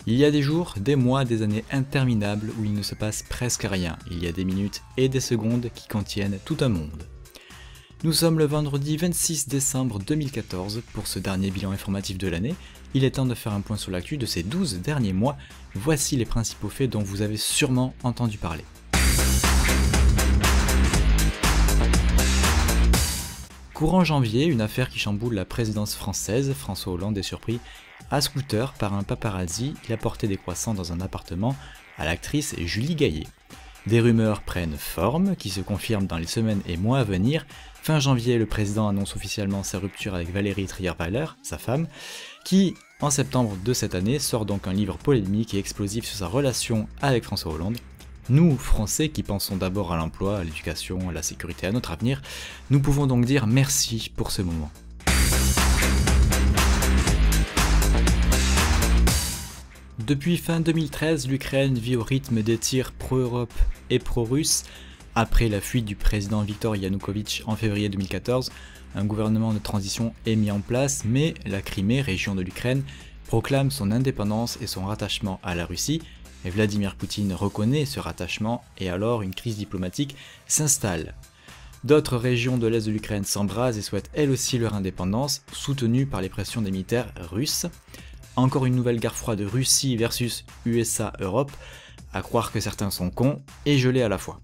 Il y a des jours, des mois, des années interminables où il ne se passe presque rien. Il y a des minutes et des secondes qui contiennent tout un monde. Nous sommes le vendredi 26 décembre 2014 pour ce dernier bilan informatif de l'année. Il est temps de faire un point sur l'actu de ces 12 derniers mois. Voici les principaux faits dont vous avez sûrement entendu parler. Courant janvier, une affaire qui chamboule la présidence française, François Hollande est surpris à scooter par un paparazzi. Il apportait des croissants dans un appartement à l'actrice Julie Gaillet. Des rumeurs prennent forme, qui se confirment dans les semaines et mois à venir. Fin janvier, le président annonce officiellement sa rupture avec Valérie Trierweiler, sa femme, qui, en septembre de cette année, sort donc un livre polémique et explosif sur sa relation avec François Hollande. Nous, Français, qui pensons d'abord à l'emploi, à l'éducation, à la sécurité, à notre avenir, nous pouvons donc dire merci pour ce moment. Depuis fin 2013, l'Ukraine vit au rythme des tirs pro-Europe et pro-russe. Après la fuite du président Viktor Yanukovych en février 2014, un gouvernement de transition est mis en place, mais la Crimée, région de l'Ukraine, proclame son indépendance et son rattachement à la Russie. Et Vladimir Poutine reconnaît ce rattachement et alors une crise diplomatique s'installe. D'autres régions de l'est de l'Ukraine s'embrasent et souhaitent elles aussi leur indépendance, soutenues par les pressions des militaires russes. Encore une nouvelle guerre froide Russie versus USA-Europe, à croire que certains sont cons et gelés à la fois.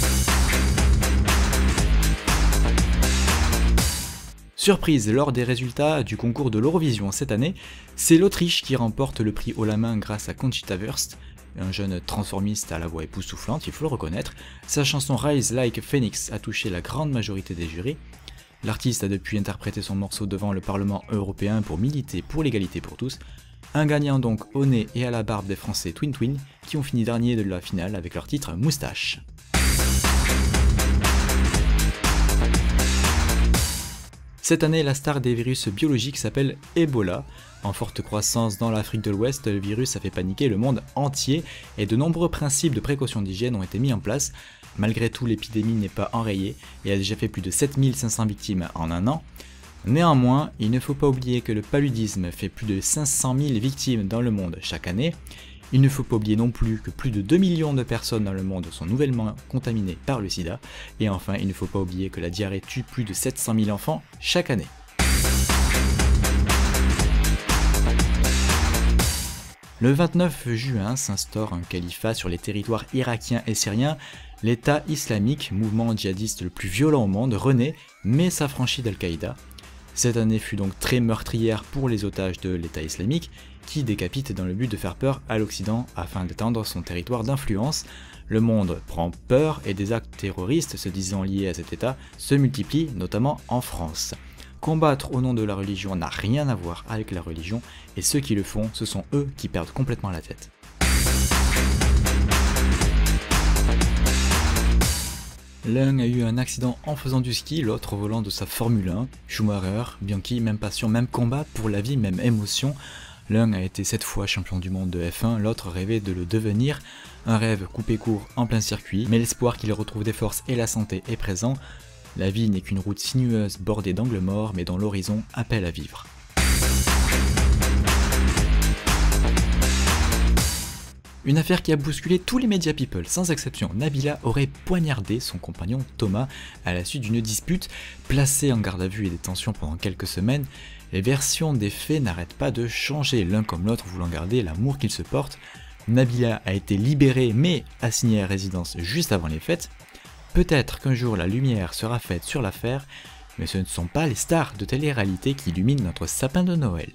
Surprise, lors des résultats du concours de l'Eurovision cette année, c'est l'Autriche qui remporte le prix haut la main grâce à Conchita Wurst, un jeune transformiste à la voix époustouflante, il faut le reconnaître. Sa chanson Rise Like a Phoenix a touché la grande majorité des jurys. L'artiste a depuis interprété son morceau devant le Parlement européen pour militer pour l'égalité pour tous. Un gagnant donc au nez et à la barbe des Français Twin Twin qui ont fini dernier de la finale avec leur titre Moustache. Cette année, la star des virus biologiques s'appelle Ebola. En forte croissance dans l'Afrique de l'Ouest, le virus a fait paniquer le monde entier et de nombreux principes de précaution d'hygiène ont été mis en place. Malgré tout, l'épidémie n'est pas enrayée et a déjà fait plus de 7500 victimes en un an. Néanmoins, il ne faut pas oublier que le paludisme fait plus de 500 000 victimes dans le monde chaque année. Il ne faut pas oublier non plus que plus de 2 millions de personnes dans le monde sont nouvellement contaminées par le sida. Et enfin, il ne faut pas oublier que la diarrhée tue plus de 700 000 enfants chaque année. Le 29 juin s'instaure un califat sur les territoires irakiens et syriens. L'État islamique, mouvement djihadiste le plus violent au monde, renaît, mais s'affranchit d'Al-Qaïda. Cette année fut donc très meurtrière pour les otages de l'État islamique, qui décapite dans le but de faire peur à l'Occident afin d'étendre son territoire d'influence. Le monde prend peur et des actes terroristes se disant liés à cet État se multiplient, notamment en France. Combattre au nom de la religion n'a rien à voir avec la religion, et ceux qui le font, ce sont eux qui perdent complètement la tête. L'un a eu un accident en faisant du ski, l'autre au volant de sa Formule 1. Schumacher, Bianchi, même passion, même combat pour la vie, même émotion. L'un a été 7 fois champion du monde de F1, l'autre rêvait de le devenir. Un rêve coupé court en plein circuit, mais l'espoir qu'il retrouve des forces et la santé est présent. La vie n'est qu'une route sinueuse bordée d'angles morts, mais dont l'horizon appelle à vivre. Une affaire qui a bousculé tous les médias people, sans exception. Nabila aurait poignardé son compagnon Thomas à la suite d'une dispute. Placé en garde à vue et détention pendant quelques semaines, les versions des faits n'arrêtent pas de changer, l'un comme l'autre voulant garder l'amour qu'ils se portent. Nabila a été libérée mais assignée à résidence juste avant les fêtes. Peut-être qu'un jour la lumière sera faite sur l'affaire, mais ce ne sont pas les stars de télé-réalité qui illuminent notre sapin de Noël.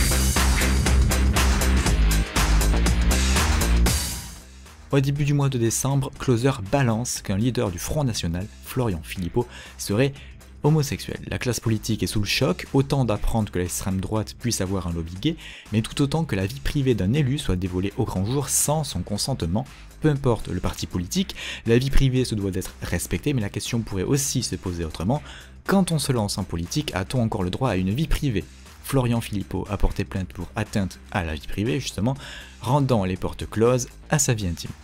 Au début du mois de décembre, Closer balance qu'un leader du Front National, Florian Philippot, serait homosexuel. La classe politique est sous le choc, autant d'apprendre que l'extrême droite puisse avoir un lobby gay, mais tout autant que la vie privée d'un élu soit dévoilée au grand jour sans son consentement. Peu importe le parti politique, la vie privée se doit d'être respectée, mais la question pourrait aussi se poser autrement. Quand on se lance en politique, a-t-on encore le droit à une vie privée ? Florian Philippot a porté plainte pour atteinte à la vie privée, justement, rendant les portes closes à sa vie intime.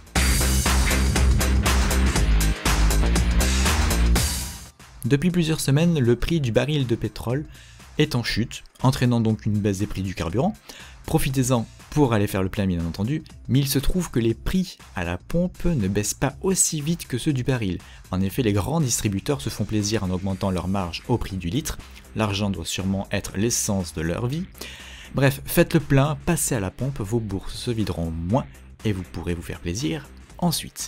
Depuis plusieurs semaines, le prix du baril de pétrole est en chute, entraînant donc une baisse des prix du carburant. Profitez-en pour aller faire le plein bien entendu, mais il se trouve que les prix à la pompe ne baissent pas aussi vite que ceux du baril. En effet, les grands distributeurs se font plaisir en augmentant leur marge au prix du litre. L'argent doit sûrement être l'essence de leur vie. Bref, faites le plein, passez à la pompe, vos bourses se videront moins et vous pourrez vous faire plaisir ensuite.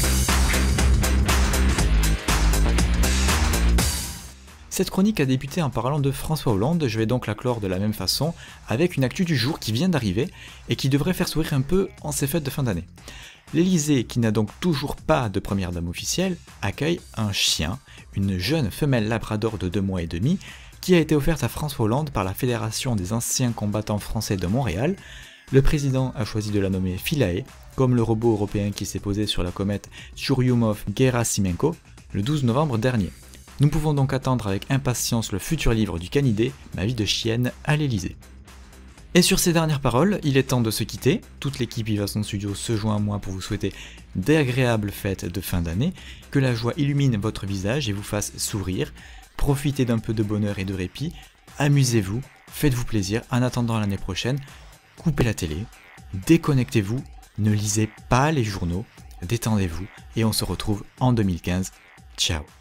Cette chronique a débuté en parlant de François Hollande, je vais donc la clore de la même façon, avec une actu du jour qui vient d'arriver et qui devrait faire sourire un peu en ces fêtes de fin d'année. L'Elysée, qui n'a donc toujours pas de première dame officielle, accueille un chien, une jeune femelle labrador de 2 mois et demi, qui a été offerte à François Hollande par la Fédération des anciens combattants français de Montréal. Le président a choisi de la nommer Philae, comme le robot européen qui s'est posé sur la comète Churyumov-Gerasimenko le 12 novembre dernier. Nous pouvons donc attendre avec impatience le futur livre du canidé, Ma vie de chienne à l'Elysée. Et sur ces dernières paroles, il est temps de se quitter. Toute l'équipe Vivasson Studio se joint à moi pour vous souhaiter d'agréables fêtes de fin d'année, que la joie illumine votre visage et vous fasse sourire. Profitez d'un peu de bonheur et de répit, amusez-vous, faites-vous plaisir. En attendant l'année prochaine, coupez la télé, déconnectez-vous, ne lisez pas les journaux, détendez-vous et on se retrouve en 2015. Ciao.